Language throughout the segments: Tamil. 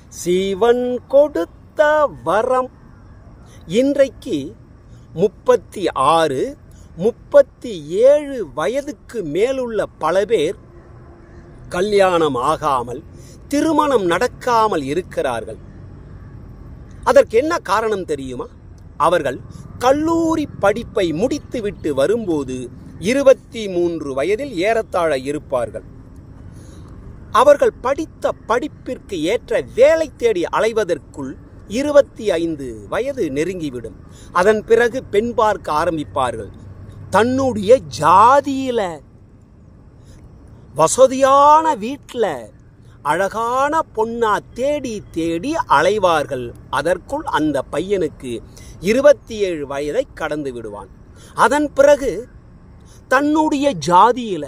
சிவன் கொடுத்த வரம். இன்றைக்கு 36, 37 வயதுக்கு மேலுள்ள பல பேர் கல்யாணம் ஆகாமல், திருமணம் நடக்காமல் இருக்கிறார்கள். அதற்கு என்ன காரணம் தெரியுமா? அவர்கள் கல்லூரி படிப்பை முடித்துவிட்டு வரும்போது 23 வயதில் ஏறத்தாழ இருப்பார்கள். அவர்கள் படித்த படிப்பிற்கு ஏற்ற வேலை தேடி அலைவதற்குள் 25 வயது நெருங்கிவிடும். அதன் பிறகு பெண் பார்க்க ஆரம்பிப்பார்கள். தன்னுடைய ஜாதியில, வசதியான வீட்டில் அழகான பொண்ணா தேடி தேடி அலைவார்கள். அதற்குள் அந்த பையனுக்கு 27 வயதை கடந்து விடுவான். அதன் பிறகு தன்னுடைய ஜாதியில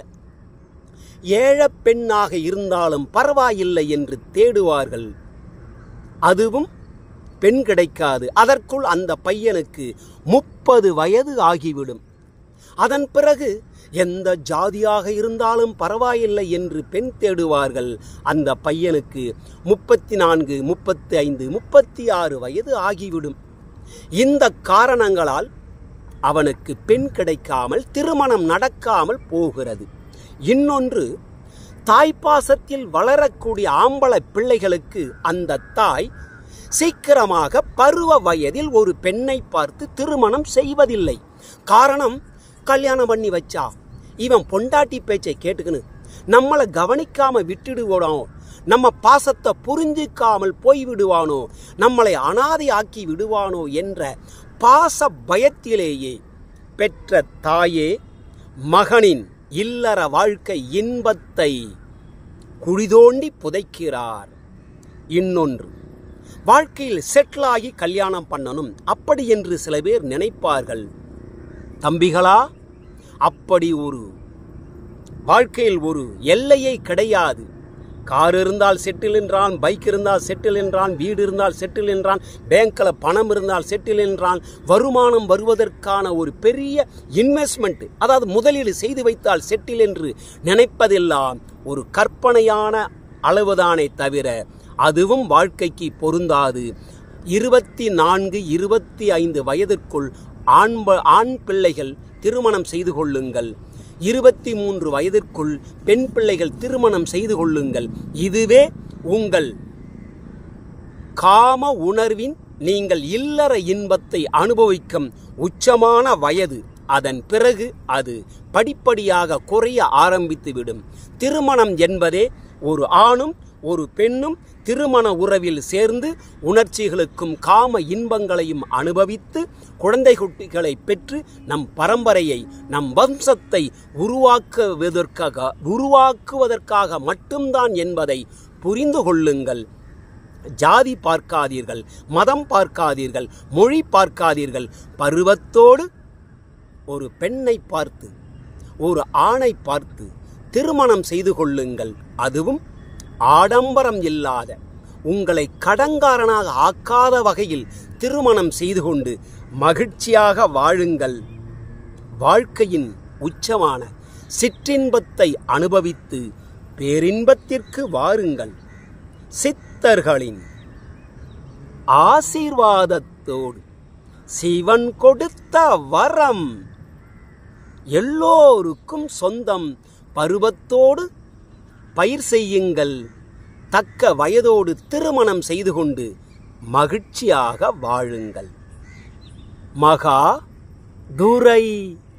ஏழை பெண்ணாக இருந்தாலும் பரவாயில்லை என்று தேடுவார்கள். அதுவும் பெண் கிடைக்காது. அதற்குள் அந்த பையனுக்கு 30 வயது ஆகிவிடும். அதன் பிறகு எந்த ஜாதியாக இருந்தாலும் பரவாயில்லை என்று பெண் தேடுவார்கள். அந்த பையனுக்கு 34, 35, 36 வயது ஆகிவிடும். இந்த காரணங்களால் அவனுக்கு பெண் கிடைக்காமல் திருமணம் நடக்காமல் போகிறது. இன்னொன்று, தாய்ப்பாசத்தில் வளரக்கூடிய ஆம்பளை பிள்ளைகளுக்கு அந்த தாய் சீக்கிரமாக பருவ வயதில் ஒரு பெண்ணை பார்த்து திருமணம் செய்வதில்லை. காரணம், கல்யாணம் பண்ணி வச்சா இவன் பொண்டாட்டி பேச்சை கேட்டுக்கின்னு நம்மளை கவனிக்காம விட்டுடுவானோ, நம்ம பாசத்தை புரிஞ்சிக்காமல் போய்விடுவானோ, நம்மளை அனாதை ஆக்கி விடுவானோ என்ற பாச பயத்திலேயே பெற்ற தாயே மகனின் இல்லற வாழ்க்கை இன்பத்தை குழிதோண்டி புதைக்கிறார். இன்னொன்று, வாழ்க்கையில் செட்டிலாகி கல்யாணம் பண்ணணும் அப்படி என்று சில பேர் நினைப்பார்கள். தம்பிகளா, அப்படி ஒரு வாழ்க்கையில் ஒரு எல்லையே கிடையாது. கார் இருந்தால் செட்டில் என்றான், பைக் இருந்தால் செட்டில் என்றான், வீடு இருந்தால் செட்டில் என்றான், பேங்க்கில் பணம் இருந்தால் செட்டில் என்றான். வருமானம் வருவதற்கான ஒரு பெரிய இன்வெஸ்ட்மெண்ட், அதாவது முதலீடு செய்து வைத்தால் செட்டில் என்று நினைப்பதெல்லாம் ஒரு கற்பனையான அளவுதானே தவிர அதுவும் வாழ்க்கைக்கு பொருந்தாது. 24, 25 வயதிற்குள் ஆண் பிள்ளைகள் திருமணம் செய்து கொள்ளுங்கள். 23 வயதிற்குள் பெண் பிள்ளைகள் திருமணம் செய்து கொள்ளுங்கள். இதுவே உங்கள் காம உணர்வின், நீங்கள் இல்லற இன்பத்தை அனுபவிக்கும் உச்சமான வயது. அதன் பிறகு அது படிப்படியாக குறைய ஆரம்பித்துவிடும். திருமணம் என்பதே ஒரு ஆணும் ஒரு பெண்ணும் திருமண உறவில் சேர்ந்து உணர்ச்சிகளுக்கும் காம இன்பங்களையும் அனுபவித்து குழந்தை குட்டிகளை பெற்று நம் பரம்பரையை, நம் வம்சத்தை உருவாக்குவதற்காக மட்டும்தான் என்பதை புரிந்து கொள்ளுங்கள். ஜாதி பார்க்காதீர்கள், மதம் பார்க்காதீர்கள், மொழி பார்க்காதீர்கள். பருவத்தோடு ஒரு பெண்ணை பார்த்து, ஒரு ஆணை பார்த்து திருமணம் செய்து கொள்ளுங்கள். அதுவும் ஆடம்பரம் இல்லாத, உங்களை கடங்காரனாக ஆக்காத வகையில் திருமணம் செய்து கொண்டு மகிழ்ச்சியாக வாழுங்கள். வாழ்க்கையின் உச்சமான சிற்றின்பத்தை அனுபவித்து பேரின்பத்திற்கு வாருங்கள். சித்தர்களின் ஆசீர்வாதத்தோடு சிவன் கொடுத்த வரம் எல்லோருக்கும் சொந்தம். பருவத்தோடு பயிர் செய்யுங்கள். தக்க வயதோடு திருமணம் செய்து கொண்டு மகிழ்ச்சியாக வாழுங்கள். மகா துரை.